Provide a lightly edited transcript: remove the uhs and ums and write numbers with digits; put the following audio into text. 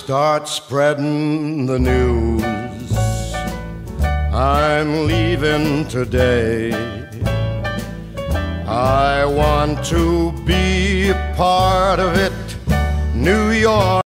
start spreading the news. I'm leaving today. I want to be a part of it, New York.